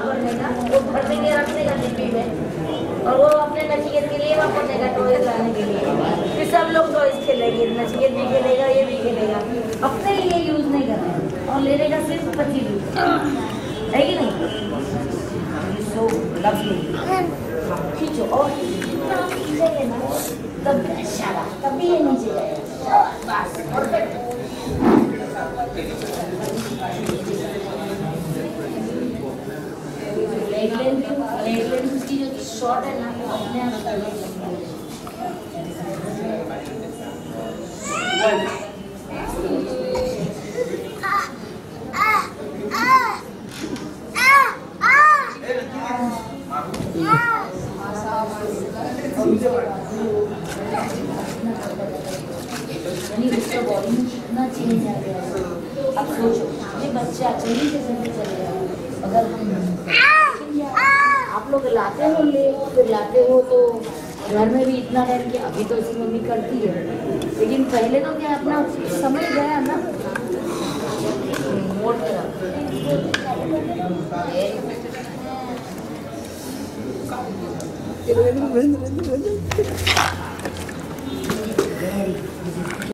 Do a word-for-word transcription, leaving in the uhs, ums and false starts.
करने का, वो भर देंगे रखने का डिब्बी में, और वो अपने नचिकेत के लिए वापरने का टॉयज लाने के लिए। फिर सब लोग टॉयज खेलेंगे, नचिकेत भी खेलेगा, ये भी खेलेगा, अपने लिए यूज नहीं करना और लेने का सिर्फ पच्चीस रुपये है कि नहीं। सो लवली, खींचो और खींचेंगे ना तब शाबाश, तभी ये नीचे जाएगा, बस perfect. Leg length leg length उसकी जो शॉर्ट है ना अपने आप उसका बॉडी में कितना चेंज आ गया है। अब सोचो ये बच्चा चली जैसे चलेगा, अगर हम आप लोग लाते हो ले फिर लाते हो तो घर में भी इतना है कि अभी तो उसकी मम्मी करती है, लेकिन पहले तो क्या अपना समय गया ना मोड़